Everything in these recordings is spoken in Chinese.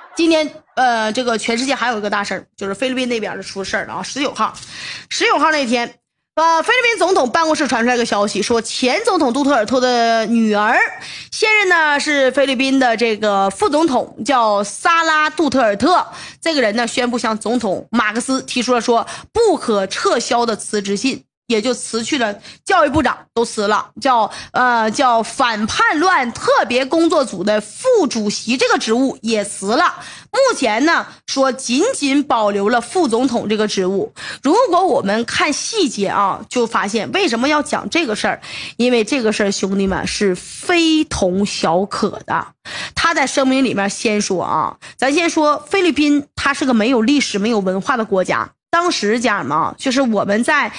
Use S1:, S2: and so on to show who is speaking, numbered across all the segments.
S1: 今天这个全世界还有一个大事儿，就是菲律宾那边的出事儿了啊！19号那天，菲律宾总统办公室传出来一个消息，说前总统杜特尔特的女儿，现任呢是菲律宾的这个副总统，叫萨拉杜特尔特。这个人呢宣布向总统马克思提出了说不可撤销的辞职信。也就辞去了教育部长，都辞了，叫反叛乱特别工作组的副主席这个职务也辞了。目前呢说仅仅保留了副总统这个职务。如果我们看细节啊，就发现为什么要讲这个事儿，因为这个事儿兄弟们是非同小可的。他在声明里面先说啊，咱先说菲律宾，它是个没有历史没有文化的国家。当时家人们就是我们在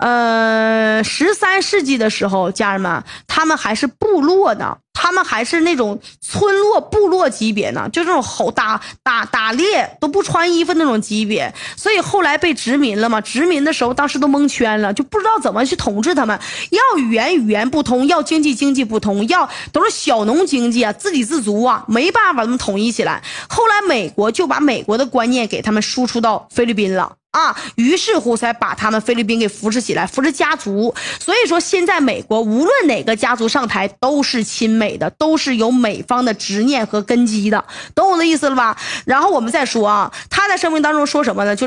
S1: 13世纪的时候，家人们他们还是部落的，他们还是那种村落部落级别呢，就这种打猎都不穿衣服那种级别。所以后来被殖民了嘛，殖民的时候当时都蒙圈了，就不知道怎么去统治他们，要语言不通，要经济不通，要都是小农经济啊，自给自足啊，没办法把他们统一起来。后来美国就把美国的观念给他们输出到菲律宾了啊，于是乎才把他们菲律宾给扶持起来，扶持家族。所以说现在美国无论哪个家族上台都是亲美的，都是有美方的执念和根基的，懂我的意思了吧？然后我们再说啊，他在声明当中说什么呢？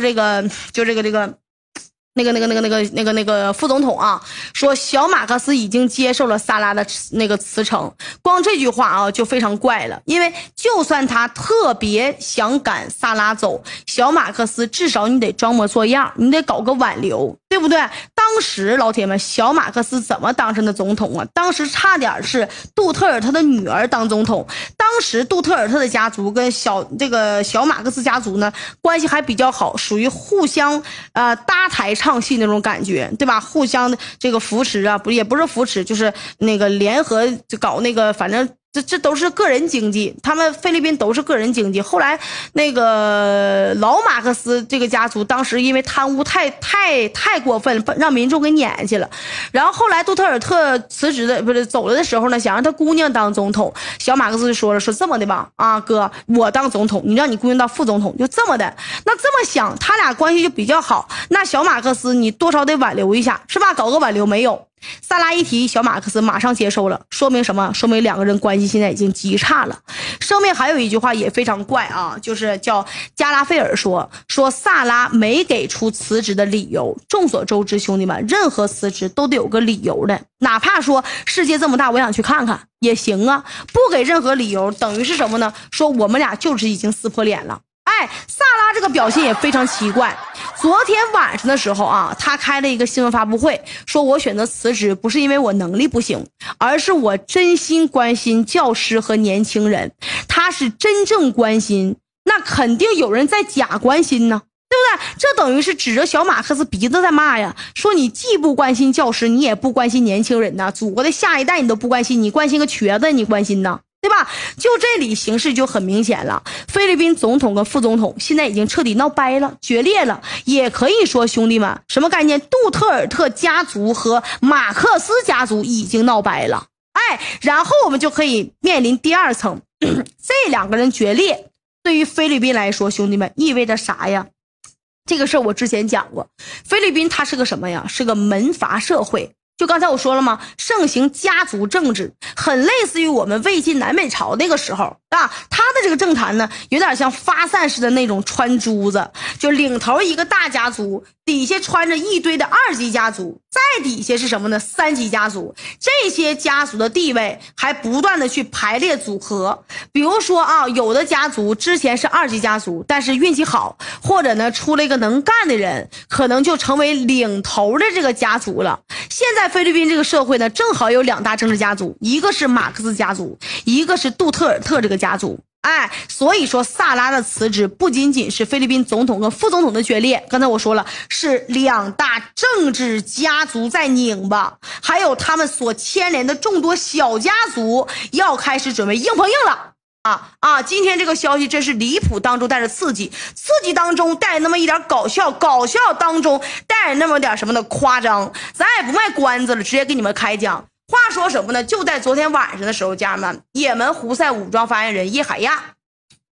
S1: 那个副总统啊，说小马克思已经接受了萨拉的那个辞呈。光这句话啊就非常怪了，因为就算他特别想赶萨拉走，小马克思至少你得装模作样，你得搞个挽留，对不对？当时老铁们，小马克思怎么当上的总统啊？当时差点是杜特尔特的女儿当总统。当时杜特尔特的家族跟小马克思家族呢关系还比较好，属于互相搭台唱戏那种感觉，对吧？互相这个扶持啊，也不是扶持，就是那个联合就搞那个，反正这都是个人经济，他们菲律宾都是个人经济。后来那个老马克思这个家族当时因为贪污太过分，让民众给撵去了。然后后来杜特尔特辞职的不是走了的时候呢，想让他姑娘当总统，小马克思就说这么的吧，啊哥，我当总统，你让你姑娘当副总统，就这么的。那这么想，他俩关系就比较好，那小马克思你多少得挽留一下，是吧？搞个挽留没有。萨拉一提，小马克思马上接受了，说明什么？说明两个人关系现在已经极差了。声明还有一句话也非常怪啊，就是叫加拉菲尔说萨拉没给出辞职的理由。众所周知，兄弟们，任何辞职都得有个理由的，哪怕说世界这么大，我想去看看也行啊。不给任何理由，等于是什么呢？说我们俩就是已经撕破脸了。萨拉这个表现也非常奇怪。昨天晚上的时候啊，他开了一个新闻发布会，说我选择辞职不是因为我能力不行，而是我真心关心教师和年轻人。他是真正关心，那肯定有人在假关心呢，对不对？这等于是指着小马克思鼻子在骂呀，说你既不关心教师，你也不关心年轻人呐，祖国的下一代你都不关心，你关心个瘸子，你关心呢？对吧？就这里形势就很明显了，菲律宾总统跟副总统现在已经彻底闹掰了，决裂了。也可以说兄弟们，什么概念？杜特尔特家族和马克思家族已经闹掰了。然后我们就可以面临第二层，这两个人决裂对于菲律宾来说，兄弟们意味着啥呀？这个事儿我之前讲过，菲律宾它是个什么呀？是个门阀社会。就刚才我说了吗？盛行家族政治，很类似于我们魏晋南北朝那个时候啊。他的这个政坛呢，有点像发散式的那种穿珠子，就领头一个大家族，底下穿着一堆的二级家族，再底下是什么呢？3级家族。这些家族的地位还不断的去排列组合。比如说啊，有的家族之前是2级家族，但是运气好，或者呢出了一个能干的人，可能就成为领头的这个家族了。现在菲律宾这个社会呢，正好有2大政治家族，一个是马克思家族，一个是杜特尔特这个家族。所以说萨拉的辞职不仅仅是菲律宾总统跟副总统的决裂，刚才我说了，是2大政治家族在拧巴，还有他们所牵连的众多小家族要开始准备硬碰硬了。今天这个消息真是离谱当中带着刺激，刺激当中带那么一点搞笑，搞笑当中带着那么点什么的夸张。咱也不卖关子了，直接给你们开讲。话说什么呢？就在昨天晚上的时候，家人们，也门胡塞武装发言人叶海亚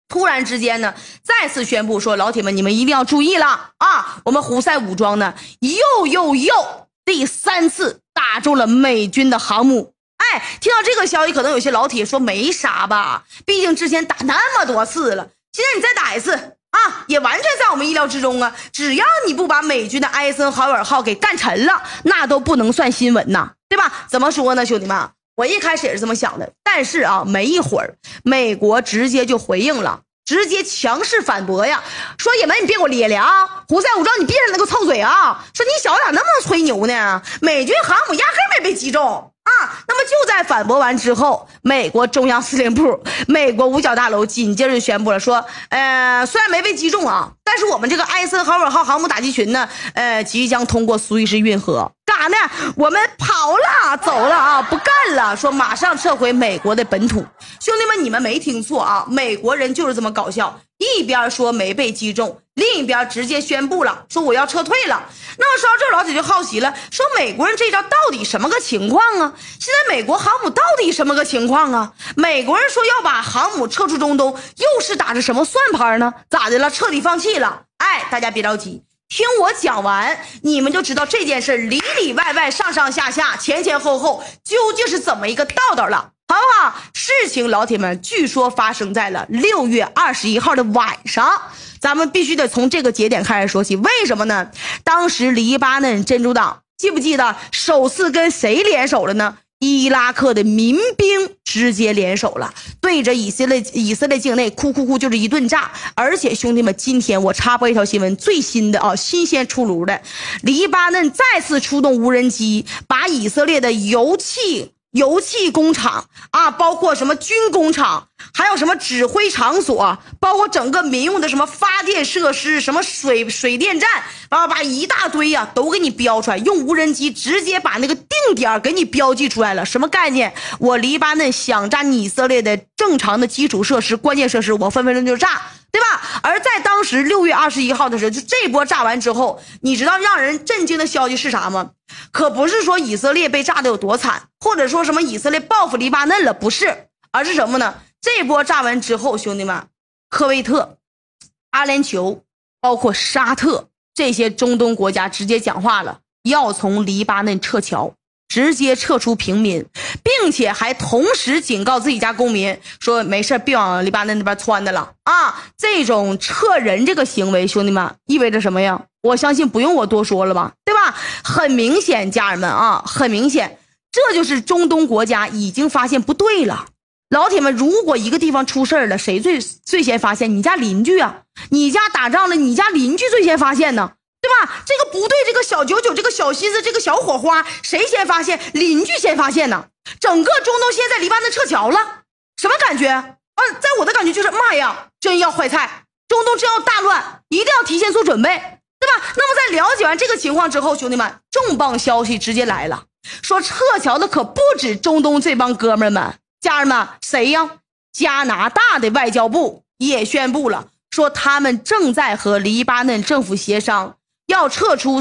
S1: 突然之间呢，再次宣布说：“老铁们，你们一定要注意了啊！我们胡塞武装呢，又第3次打中了美军的航母。”哎，听到这个消息，可能有些老铁说没啥吧，毕竟之前打那么多次了，现在你再打一次啊，也完全在我们意料之中啊！只要你不把美军的艾森豪威尔号给干沉了，那都不能算新闻呐，对吧？怎么说呢，兄弟们？我一开始也是这么想的，但是啊，没一会儿，美国直接就回应了，直接强势反驳呀，说也门你别给我咧咧啊，胡塞武装你别让那个臭嘴啊，说你小子咋那么吹牛呢？美军航母压根没被击中啊！那么就在反驳完之后，美国中央司令部、美国五角大楼紧接着就宣布了说，虽然没被击中啊，但是我们这个艾森豪威尔号航母打击群呢，即将通过苏伊士运河。干啥呢？我们跑了，走了啊，不干了，说马上撤回美国的本土。兄弟们，你们没听错啊，美国人就是这么搞笑，一边说没被击中，另一边直接宣布了，说我要撤退了。那么说到这儿，老铁就好奇了，说美国人这招到底什么个情况啊？现在美国航母到底什么个情况啊？美国人说要把航母撤出中东，又是打着什么算盘呢？咋的了？彻底放弃了？哎，大家别着急。听我讲完，你们就知道这件事里里外外、上上下下、前前后后究竟是怎么一个道了，好不好？事情老铁们，据说发生在了6月21号的晚上，咱们必须得从这个节点开始说起。为什么呢？当时黎巴嫩真主党记不记得首次跟谁联手了呢？伊拉克的民兵直接联手了，对着以色列境内哭就是一顿炸。而且兄弟们，今天我插播一条新闻，最新的啊，新鲜出炉的，黎巴嫩再次出动无人机，把以色列的油气工厂啊，包括什么军工厂，还有什么指挥场所，包括整个民用的什么发电设施，什么水电站，把一大堆呀，都给你标出来，用无人机直接把那个定点给你标记出来了。什么概念？我黎巴嫩想炸以色列的正常的基础设施、关键设施，我分分钟就炸，对吧？而在当时6月21号的时候，就这波炸完之后，你知道让人震惊的消息是啥吗？可不是说以色列被炸的有多惨，或者说什么以色列报复黎巴嫩了，不是，而是什么呢？这波炸完之后，兄弟们，科威特、阿联酋，包括沙特这些中东国家直接讲话了，要从黎巴嫩撤侨，直接撤出平民，并且还同时警告自己家公民说没事别往黎巴嫩那边窜的了啊！这种撤人这个行为，兄弟们意味着什么呀？我相信不用我多说了吧，对吧？很明显，家人们啊，很明显，这就是中东国家已经发现不对了。老铁们，如果一个地方出事了，谁最先发现？你家邻居啊！你家打仗了，你家邻居最先发现呢，对吧？这个不对，这个小九九，这个小心思，这个小火花，谁先发现？邻居先发现呢。整个中东现在黎巴嫩撤侨了，什么感觉？在我的感觉就是，妈呀，真要坏菜，中东真要大乱，一定要提前做准备，对吧？那么在了解完这个情况之后，兄弟们，重磅消息直接来了，说撤侨的可不止中东这帮哥们们，家人们，谁呀？加拿大的外交部也宣布了，说他们正在和黎巴嫩政府协商，要撤出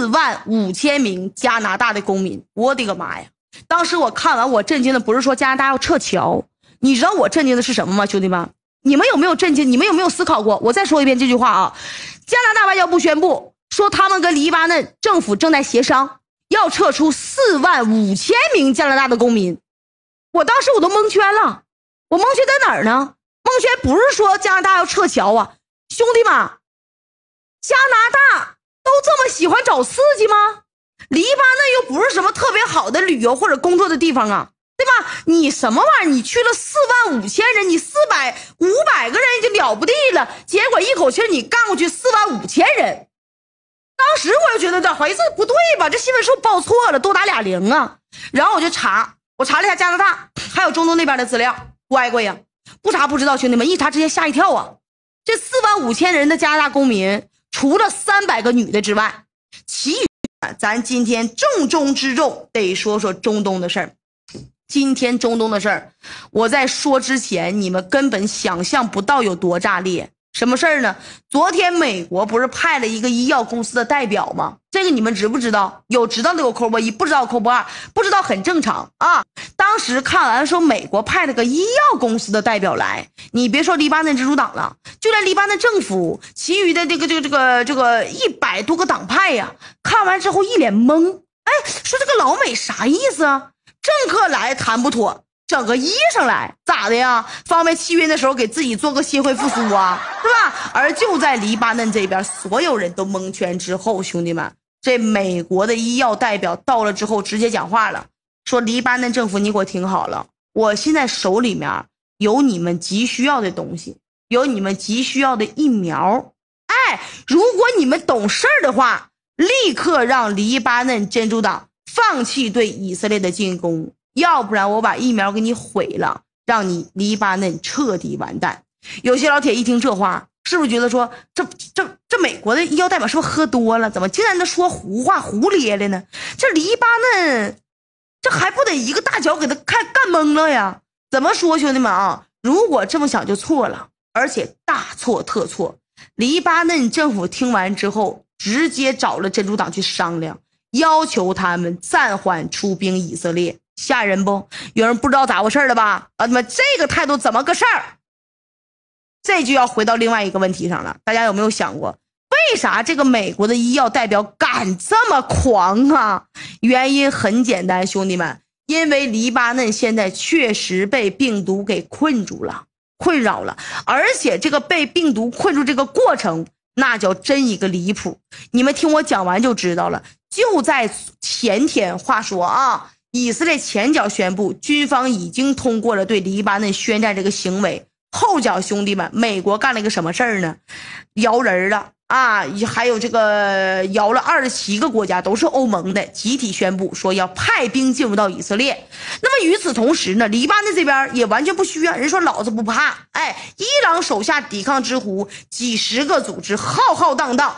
S1: 45000名加拿大的公民。我的个妈呀！当时我看完，我震惊的不是说加拿大要撤侨，你知道我震惊的是什么吗？兄弟们，你们有没有震惊？你们有没有思考过？我再说一遍这句话啊！加拿大外交部宣布说，他们跟黎巴嫩政府正在协商，要撤出45000名加拿大的公民。我当时我都蒙圈了，我蒙圈在哪儿呢？蒙圈不是说加拿大要撤侨啊，兄弟们，加拿大都这么喜欢找刺激吗？黎巴嫩又不是什么特别好的旅游或者工作的地方啊，对吧？你什么玩意儿？你去了45000人，你500个人就了不地了，结果一口气你干过去45000人。当时我就觉得咋回事？不对吧？这新闻是不是报错了？多打俩0啊！然后我就查了一下加拿大还有中东那边的资料，乖乖呀，不查不知道，兄弟们，一查直接吓一跳啊！这45000人的加拿大公民，除了300个女的之外，其余咱今天重中之重得说说中东的事儿。今天中东的事儿，我在说之前，你们根本想象不到有多炸裂。 什么事儿呢？昨天美国不是派了一个医药公司的代表吗？这个你们知不知道？有知道的有扣波一，不知道扣波二，不知道很正常啊。当时看完说美国派了个医药公司的代表来，你别说黎巴嫩真主党了，就连黎巴嫩政府其余的这个100多个党派呀，看完之后一脸懵。哎，说这个老美啥意思啊？政客来谈不妥，整个医生来咋的呀？方便契约的时候给自己做个心肺复苏啊，对吧？而就在黎巴嫩这边，所有人都蒙圈之后，兄弟们，这美国的医药代表到了之后直接讲话了，说黎巴嫩政府你给我听好了，我现在手里面有你们急需要的东西，有你们急需要的疫苗。哎，如果你们懂事儿的话，立刻让黎巴嫩真主党放弃对以色列的进攻，要不然我把疫苗给你毁了，让你黎巴嫩彻底完蛋。有些老铁一听这话，是不是觉得说这美国的医药代表是不是喝多了？怎么竟然能说胡话胡咧咧呢？这黎巴嫩这还不得一个大脚给他干懵了呀？怎么说兄弟们啊？如果这么想就错了，而且大错特错。黎巴嫩政府听完之后直接找了真主党去商量，要求他们暂缓出兵以色列。吓人不？有人不知道咋回事了吧？啊，他妈这个态度怎么个事儿？这就要回到另外一个问题上了，大家有没有想过，为啥这个美国的医药代表敢这么狂啊？原因很简单，兄弟们，因为黎巴嫩现在确实被病毒给困扰了，而且这个被病毒困住这个过程那叫真一个离谱。你们听我讲完就知道了。就在前天，话说啊，以色列前脚宣布军方已经通过了对黎巴嫩宣战这个行为，后脚兄弟们，美国干了一个什么事儿呢？摇人了啊！还有这个摇了27个国家，都是欧盟的，集体宣布说要派兵进入到以色列。那么与此同时呢，黎巴嫩这边也完全不虚啊，人说老子不怕。哎，伊朗手下抵抗之狐几十个组织，浩浩荡荡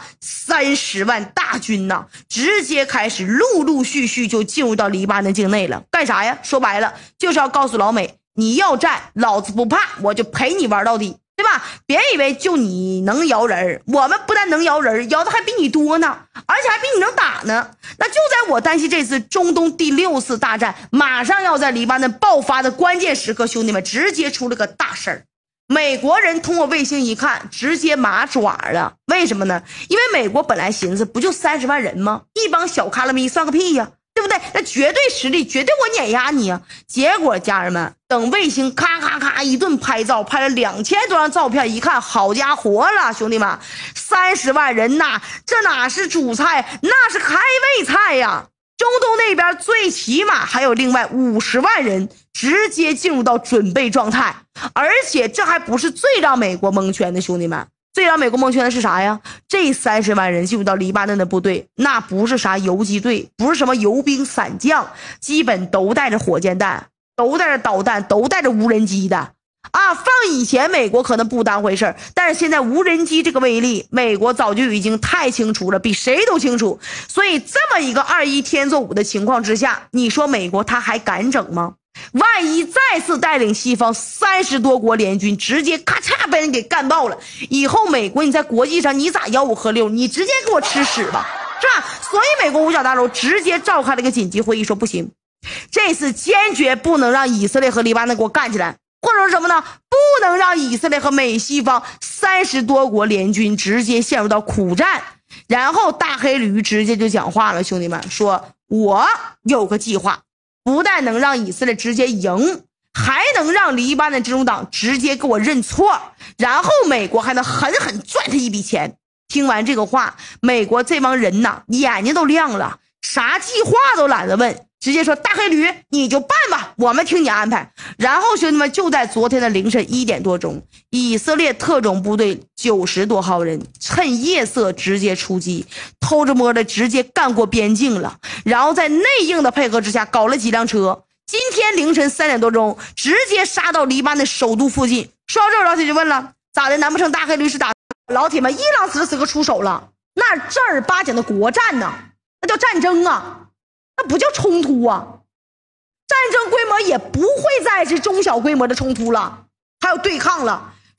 S1: 30万大军呐，直接开始陆续就进入到黎巴嫩境内了。干啥呀？说白了就是要告诉老美，你要战，老子不怕，我就陪你玩到底，对吧？别以为就你能摇人，我们不但能摇人，摇的还比你多呢，而且还比你能打呢。那就在我担心这次中东第6次大战马上要在黎巴嫩爆发的关键时刻，兄弟们直接出了个大事儿。美国人通过卫星一看，直接麻爪了。为什么呢？因为美国本来寻思不就30万人吗？一帮小卡拉咪算个屁呀，对不对？那绝对实力，绝对我碾压你啊！结果家人们，等卫星咔咔咔一顿拍照，拍了2000多张照片，一看，好家伙了，兄弟们，30万人呐，这哪是主菜，那是开胃菜呀！中东那边最起码还有另外50万人直接进入到准备状态，而且这还不是最让美国蒙圈的，兄弟们。最让美国蒙圈的是啥呀？这30万人进入到黎巴嫩的部队，那不是啥游击队，不是什么游兵散将，基本都带着火箭弹，都带着导弹，都带着无人机的啊！放以前美国可能不当回事儿，但是现在无人机这个威力，美国早就已经太清楚了，比谁都清楚。所以这么一个21天作5的情况之下，你说美国他还敢整吗？万一再次带领西方30多国联军直接咔嚓被人给干爆了，以后美国你在国际上你咋吆五喝六，你直接给我吃屎吧，是吧？所以美国五角大楼直接召开了一个紧急会议，说不行，这次坚决不能让以色列和黎巴嫩给我干起来，或者说什么呢？不能让以色列和美西方30多国联军直接陷入到苦战。然后大黑驴直接就讲话了，兄弟们，说我有个计划，不但能让以色列直接赢，还能让黎巴嫩真主党直接给我认错，然后美国还能狠狠赚他一笔钱。听完这个话，美国这帮人呐，眼睛都亮了，啥计划都懒得问，直接说大黑驴你就办吧，我们听你安排。然后兄弟们，就在昨天的凌晨1点多钟，以色列特种部队90多号人趁夜色直接出击，偷着摸的直接干过边境了，然后在内应的配合之下搞了几辆车，今天凌晨3点多钟直接杀到黎巴嫩首都附近。说到这儿，老铁就问了，咋的？难不成大黑驴是打？老铁们，伊朗此刻出手了，那正儿八经的国战呢，那叫战争啊，那不叫冲突啊。战争规模也不会再是中小规模的冲突了，还有对抗了。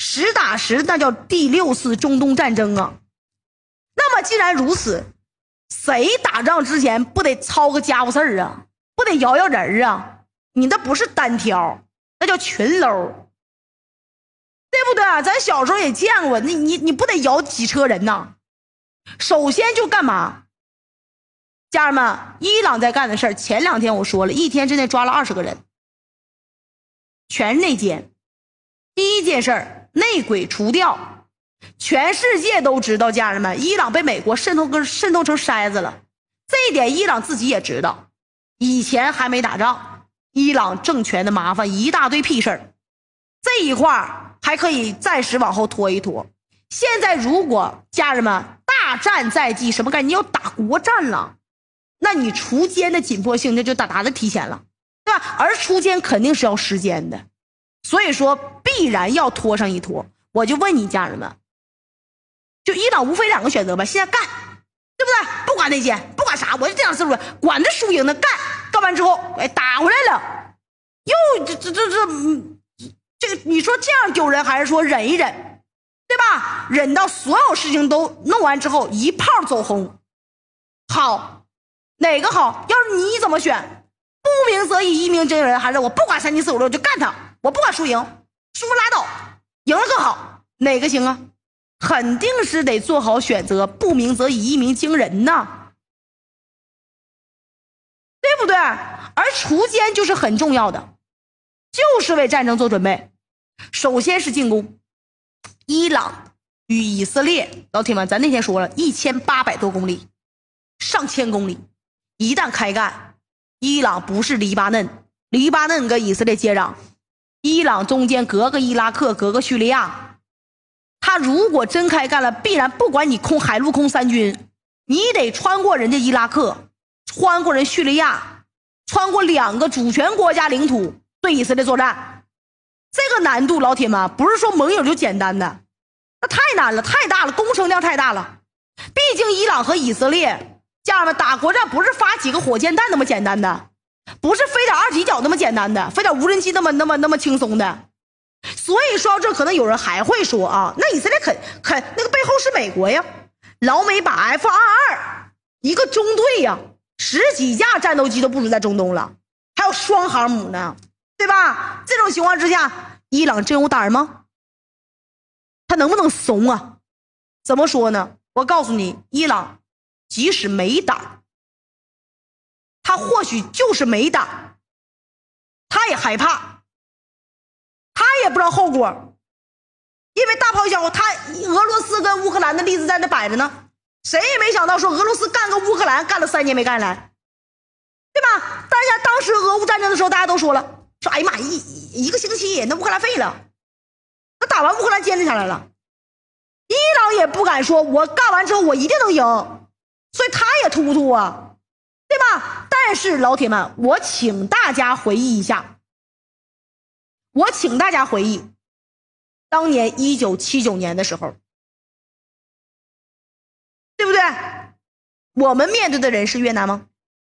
S1: 实打实那叫第6次中东战争啊。那么既然如此，谁打仗之前不得操个家伙事儿啊，不得摇摇人啊？你那不是单挑，那叫群搂，对不对？咱小时候也见过，你不得摇几车人呐？首先就干嘛？家人们，伊朗在干的事儿，前2天我说了，1天之内抓了20个人，全是内奸。第一件事儿，内鬼除掉，全世界都知道，家人们，伊朗被美国渗透成筛子了，这一点伊朗自己也知道。以前还没打仗，伊朗政权的麻烦一大堆屁事儿，这一块还可以暂时往后拖一拖。现在如果家人们大战在即，什么概念？你要打国战了，那你除奸的紧迫性那就大的提前了，对吧？而除奸肯定是要时间的，所以说必然要拖上一拖。我就问你家人们，就伊朗无非2个选择吧，现在干，对不对？不管内奸，不管啥，我就这样思路，管他输赢的，干完之后，哎，打回来了，又这个，你说这样丢人，还是说忍一忍，对吧？忍到所有事情都弄完之后，一炮走红，好，哪个好？要是你怎么选？不鸣则已，一鸣惊人，还是我不管3七4 5 6就干他，我不管输赢，输拉倒，赢了更好，哪个行啊？肯定是得做好选择，不鸣则已，一鸣惊人呐，对不对？而除奸就是很重要的，就是为战争做准备。首先是进攻，伊朗与以色列，老铁们，咱那天说了1800多公里，上千公里，一旦开干，伊朗不是黎巴嫩，黎巴嫩跟以色列接壤，伊朗中间隔个伊拉克，隔个叙利亚，他如果真开干了，必然不管你空海陆空3军，你得穿过人家伊拉克，穿过人叙利亚，穿过2个主权国家领土对以色列作战。这个难度，老铁们，不是说盟友就简单的，那太难了，太大了，工程量太大了。毕竟伊朗和以色列家人们打国战不是发几个火箭弹那么简单的，不是飞点2级角那么简单的，飞点无人机那么轻松的。所以说到这，可能有人还会说啊，那以色列肯那个背后是美国呀，老美把 F-22一个中队呀，10几架战斗机都部署在中东了，还有双航母呢，对吧？这种情况之下，伊朗真有胆吗？他能不能怂啊？怎么说呢？我告诉你，伊朗即使没胆，他或许就是没胆，他也害怕，他也不知道后果，因为大炮小，他俄罗斯跟乌克兰的例子在那摆着呢，谁也没想到说俄罗斯干个乌克兰干了3年没干下来，对吧？大家当时俄乌战争的时候，大家都说了，说哎呀妈，一个星期那乌克兰废了，那打完乌克兰坚持下来了，伊朗也不敢说我干完之后我一定能赢，所以他也突突啊，对吧？但是老铁们，我请大家回忆一下，当年1979年的时候，对不对？我们面对的人是越南吗？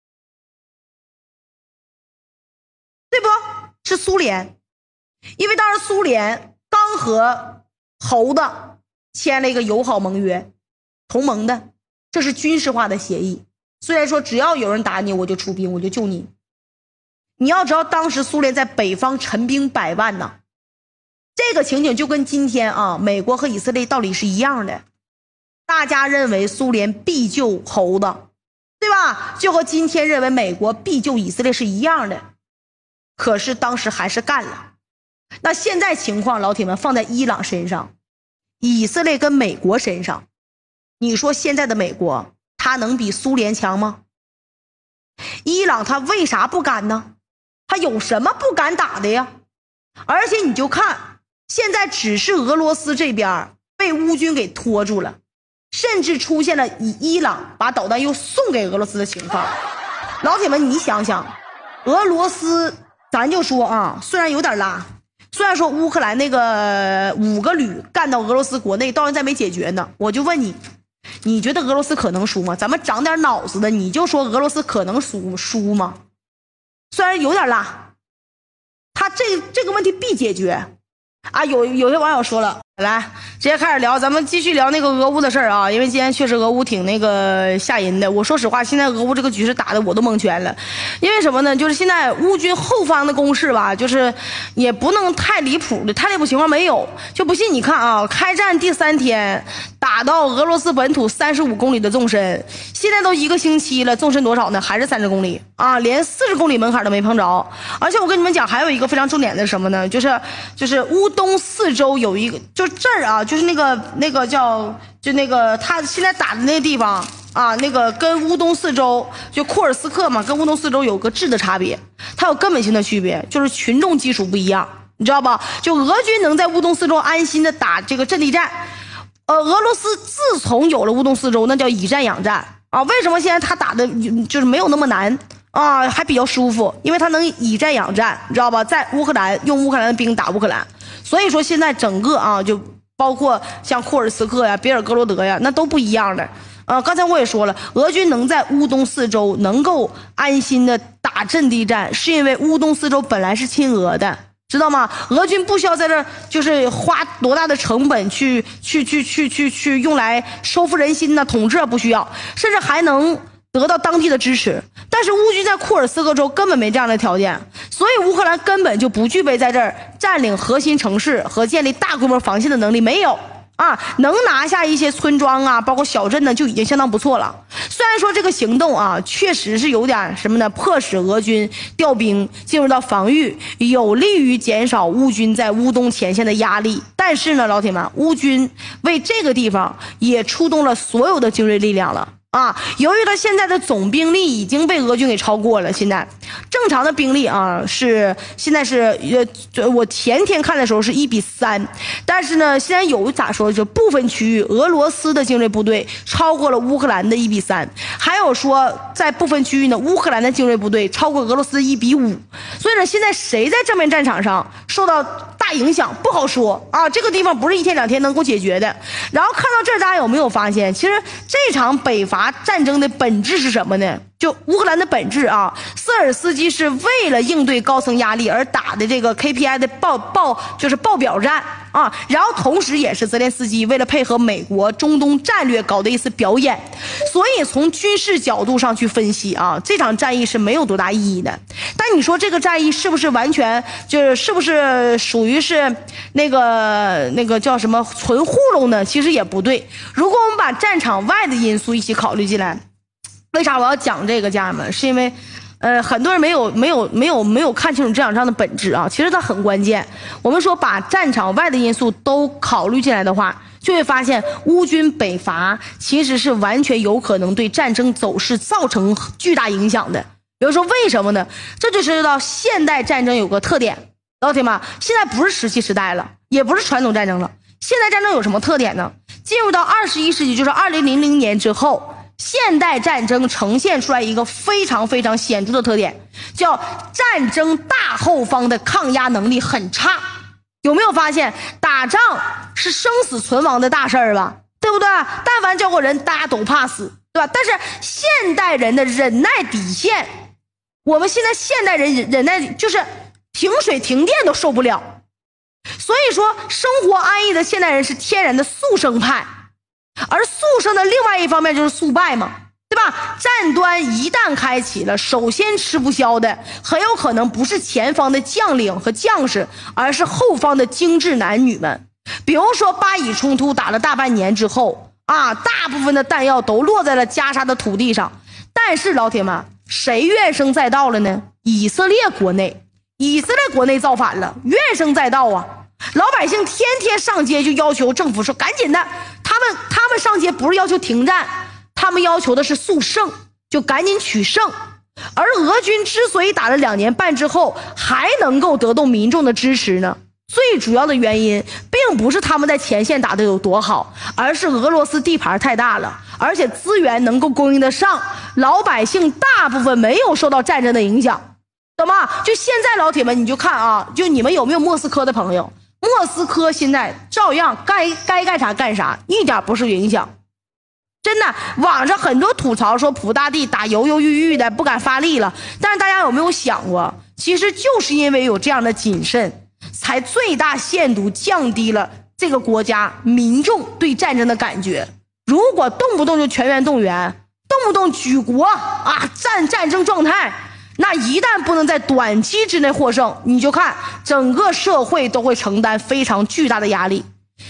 S1: 对不？是苏联。因为当时苏联刚和猴子签了一个友好盟约，同盟的，这是军事化的协议。虽然说只要有人打你，我就出兵，我就救你。你要知道，当时苏联在北方陈兵100万呢，这个情景就跟今天啊，美国和以色列道理是一样的。大家认为苏联必救猴子，对吧？就和今天认为美国必救以色列是一样的。可是当时还是干了。那现在情况，老铁们，放在伊朗身上，以色列跟美国身上，你说现在的美国他能比苏联强吗？伊朗他为啥不敢呢？他有什么不敢打的呀？而且你就看现在只是俄罗斯这边被乌军给拖住了，甚至出现了以伊朗把导弹又送给俄罗斯的情况。老铁们，你想想，俄罗斯咱就说啊，虽然有点拉，虽然说乌克兰那个5个旅干到俄罗斯国内到现在没解决呢，我就问你，你觉得俄罗斯可能输吗？咱们长点脑子的，你就说俄罗斯可能输吗？虽然有点拉，他这个问题必解决， 啊，有些网友说了，来直接开始聊，咱们继续聊那个俄乌的事儿啊，因为今天确实俄乌挺那个吓人的。我说实话，现在俄乌这个局势打的我都蒙圈了，因为什么呢？就是现在乌军后方的攻势吧，就是也不能太离谱的，太离谱情况没有。就不信你看啊，开战第3天打到俄罗斯本土35公里的纵深，现在都1个星期了，纵深多少呢？还是30公里啊，连40公里门槛都没碰着。而且我跟你们讲，还有一个非常重点的什么呢？就是乌东四周有一个，就这儿啊，就是那个叫就那个他现在打的那个地方啊，那个跟乌东四周就库尔斯克嘛，跟乌东四周有个质的差别，它有根本性的区别，就是群众基础不一样，你知道吧？就俄军能在乌东四周安心的打这个阵地战，俄罗斯自从有了乌东四周，那叫以战养战啊。为什么现在他打的就是没有那么难啊，还比较舒服？因为他能以战养战，你知道吧？在乌克兰用乌克兰的兵打乌克兰，所以说现在整个啊，就包括像库尔斯克呀、别尔哥罗德呀，那都不一样的。刚才我也说了，俄军能在乌东四周能够安心的打阵地战，是因为乌东四周本来是亲俄的，知道吗？俄军不需要在这就是花多大的成本去用来收复人心呢？统治不需要，甚至还能得到当地的支持。但是乌军在库尔斯克州根本没这样的条件，所以乌克兰根本就不具备在这儿占领核心城市和建立大规模防线的能力，没有啊，能拿下一些村庄啊，包括小镇呢，就已经相当不错了。虽然说这个行动啊，确实是有点什么呢，迫使俄军调兵进入到防御，有利于减少乌军在乌东前线的压力。但是呢，老铁们，乌军为这个地方也出动了所有的精锐力量了。由于他现在的总兵力已经被俄军给超过了，现在正常的兵力啊现在是我前天看的时候是1比3，但是呢，现在有咋说，就部分区域俄罗斯的精锐部队超过了乌克兰的1比3，还有说在部分区域呢，乌克兰的精锐部队超过俄罗斯1比5，所以呢，现在谁在正面战场上受到大影响不好说啊，这个地方不是1天2天能够解决的。然后看到这儿，大家有没有发现，其实这场北伐战争的本质是什么呢？就乌克兰的本质啊，瑟尔斯基是为了应对高层压力而打的这个 KPI 的报表战啊，然后同时也是泽连斯基为了配合美国中东战略搞的一次表演。所以从军事角度上去分析啊，这场战役是没有多大意义的。但你说这个战役是不是完全是不是属于是那个叫什么纯糊弄呢？其实也不对。如果我们把战场外的因素一起考虑进来，为啥我要讲这个，家人们？是因为很多人没有看清楚这场仗的本质啊，其实它很关键。我们说把战场外的因素都考虑进来的话，就会发现乌军北伐其实是完全有可能对战争走势造成巨大影响的。比如说为什么呢？这就涉及到现代战争有个特点，老铁们，现在不是石器时代了，也不是传统战争了。现代战争有什么特点呢？进入到21世纪，就是2000年之后，现代战争呈现出来一个非常非常显著的特点，叫战争大后方的抗压能力很差。有没有发现，打仗是生死存亡的大事儿吧，对不对？但凡叫过人，大家都怕死，对吧？但是现代人的忍耐底线，我们现在现代人忍耐就是停水停电都受不了。所以说生活安逸的现代人是天然的速胜派，而速胜的另外一方面就是速败嘛，对吧？战端一旦开启了，首先吃不消的很有可能不是前方的将领和将士，而是后方的精致男女们。比如说巴以冲突打了大半年之后啊，大部分的弹药都落在了加沙的土地上，但是老铁们，谁怨声载道了呢？以色列国内造反了，怨声载道啊！老百姓天天上街就要求政府说赶紧的，他们上街不是要求停战，他们要求的是速胜，就赶紧取胜。而俄军之所以打了2年半之后还能够得到民众的支持呢，最主要的原因并不是他们在前线打得有多好，而是俄罗斯地盘太大了，而且资源能够供应得上，老百姓大部分没有受到战争的影响，懂吗？就现在老铁们，你就看啊，就你们有没有莫斯科的朋友？莫斯科现在照样该干啥干啥，一点不受影响。真的，网上很多吐槽说普大帝打犹犹豫豫的，不敢发力了。但是大家有没有想过，其实就是因为有这样的谨慎， 才最大限度降低了这个国家民众对战争的感觉。如果动不动就全员动员，动不动举国啊战争状态，那一旦不能在短期之内获胜，你就看整个社会都会承担非常巨大的压力。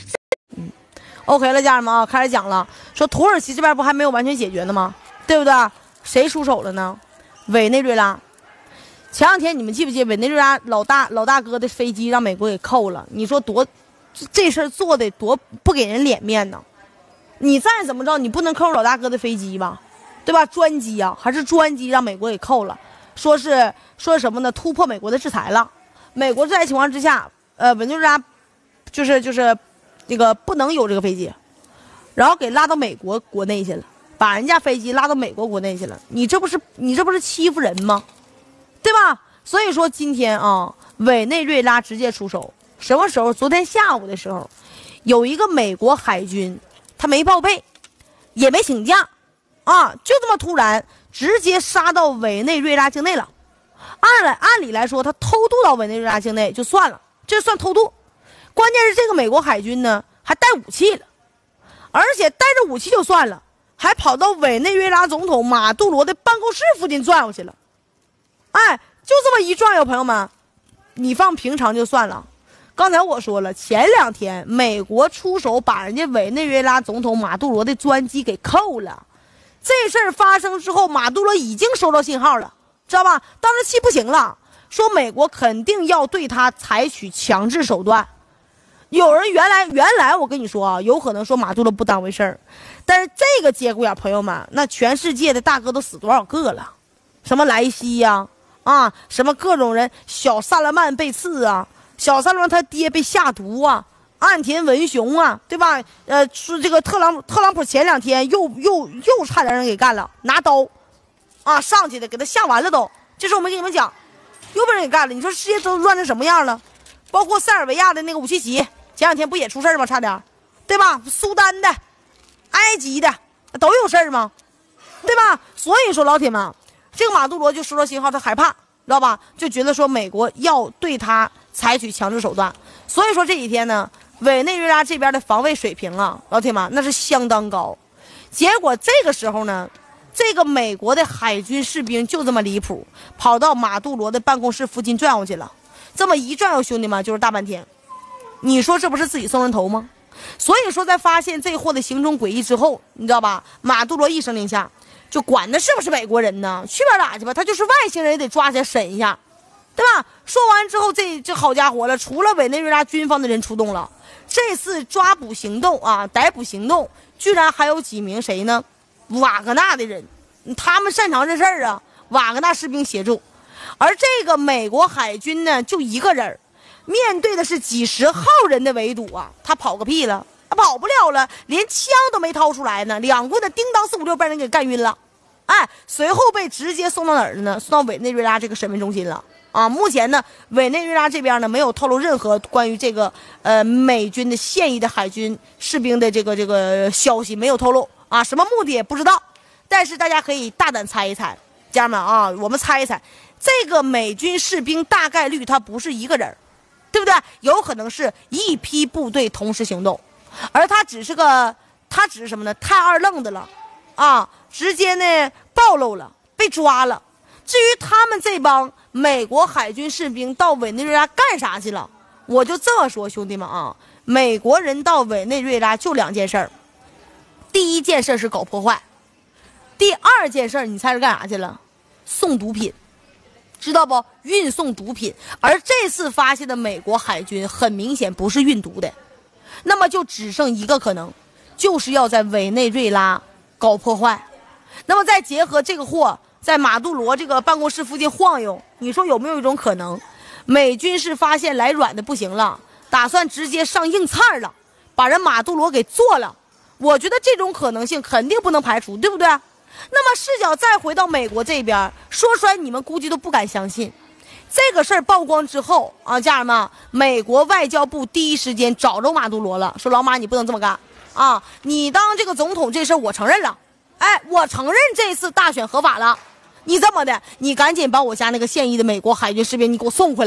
S2: OK 了，家人们啊，开始讲了。说土耳其这边不还没有完全解决呢吗？对不对？谁出手了呢？委内瑞拉。前两天你们记不记得委内瑞拉老大哥的飞机让美国给扣了？你说多，这事儿做的多不给人脸面呢？你再怎么着，你不能扣老大哥的飞机吧？对吧？专机啊，还是专机让美国给扣了？说什么呢？突破美国的制裁了。美国制裁情况之下，委内瑞拉就是那个不能有这个飞机，然后给拉到美国国内去了，把人家飞机拉到美国国内去了。你这不是欺负人吗？对吧？所以说今天啊，委内瑞拉直接出手。什么时候？昨天下午的时候，有一个美国海军，他没报备，也没请假，啊，就这么突然直接杀到委内瑞拉境内了。按理来说，他偷渡到委内瑞拉境内就算了，这算偷渡。关键是这个美国海军呢，还带武器了，而且带着武器就算了，还跑到委内瑞拉总统马杜罗的办公室附近转悠去了。哎，就这么一转悠，朋友们，你放平常就算了。刚才我说了，前2天美国出手把人家委内瑞拉总统马杜罗的专机给扣了。这事儿发生之后，马杜罗已经收到信号了，知道吧？当时气不行了，说美国肯定要对他采取强制手段。有人原来我跟你说啊，有可能说马杜罗不当回事儿，但是这个节骨眼，朋友们，那全世界的大哥都死多少个了？什么莱西呀，什么各种人，小萨勒曼被刺啊，小萨勒曼他爹被下毒啊，岸田文雄啊，对吧？是这个特朗普前2天又差点人给干了，拿刀啊上去的，给他吓完了都。这是我们跟你们讲，又被人给干了。你说世界都乱成什么样了？包括塞尔维亚的那个武契奇，前2天不也出事吗？差点，对吧？苏丹的、埃及的都有事吗？对吧？所以说老铁们，这个马杜罗就收到信号，他害怕，知道吧？就觉得说美国要对他采取强制手段。所以说这几天呢，委内瑞拉这边的防卫水平啊，老铁们那是相当高。结果这个时候呢，这个美国的海军士兵就这么离谱，跑到马杜罗的办公室附近转悠去了。这么一转悠，兄弟们，就是大半天。你说这不是自己送人头吗？所以说在发现这货的行踪诡异之后，你知道吧？马杜罗一声令下，就管他是不是美国人呢，去边打去吧，他就是外星人也得抓起来审一下，对吧？说完之后，这好家伙了，除了委内瑞拉军方的人出动了，这次抓捕行动啊，逮捕行动居然还有几名谁呢？瓦格纳的人，他们擅长这事儿啊，瓦格纳士兵协助。而这个美国海军呢，就一个人，面对的是几十号人的围堵啊，他跑个屁了，他跑不了了，连枪都没掏出来呢，2棍子叮当4、5、6被人给干晕了。哎，随后被直接送到哪儿了呢？送到委内瑞拉这个审问中心了啊。目前呢，委内瑞拉这边呢没有透露任何关于这个美军的现役的海军士兵的这个消息，没有透露啊，什么目的也不知道。但是大家可以大胆猜一猜，家人们啊，我们猜一猜。这个美军士兵大概率他不是一个人，对不对？有可能是一批部队同时行动，而他只是什么呢？太二愣的了啊！直接呢暴露了，被抓了。至于他们这帮美国海军士兵到委内瑞拉干啥去了，我就这么说，兄弟们啊，美国人到委内瑞拉就2件事儿。第一件事是搞破坏，第2件事你猜是干啥去了？送毒品。知道不？运送毒品。而这次发现的美国海军很明显不是运毒的，那么就只剩一个可能，就是要在委内瑞拉搞破坏。那么再结合这个货在马杜罗这个办公室附近晃悠，你说有没有一种可能，美军是发现来软的不行了，打算直接上硬菜了，把人马杜罗给做了？我觉得这种可能性肯定不能排除，对不对？那么视角再回到美国这边，说出来你们估计都不敢相信。这个事儿曝光之后啊，家人们，美国外交部第一时间找着马杜罗了，说老马你不能这么干啊，你当这个总统这事儿我承认了，哎，我承认这次大选合法了，你这么的，你赶紧把我家那个现役的美国海军士兵你给我送回来，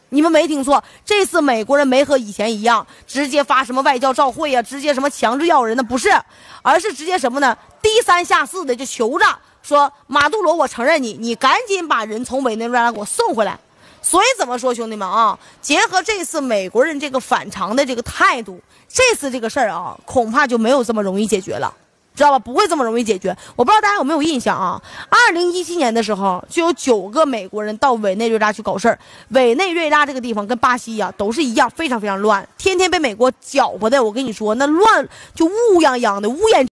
S2: 你们没听错，这次美国人没和以前一样直接发什么外交照会啊，直接什么强制要人的，不是，而是直接什么呢？低三下四的就求着说马杜罗，我承认你赶紧把人从委内瑞拉给我送回来。所以怎么说，兄弟们啊，结合这次美国人这个反常的这个态度，这次这个事儿啊，恐怕就没有这么容易解决了。知道吧？不会这么容易解决。我不知道大家有没有印象啊？2017年的时候，就有9个美国人到委内瑞拉去搞事儿。委内瑞拉这个地方跟巴西呀、都是一样，非常非常乱，天天被美国搅和的。我跟你说，那乱就乌泱泱的，乌烟。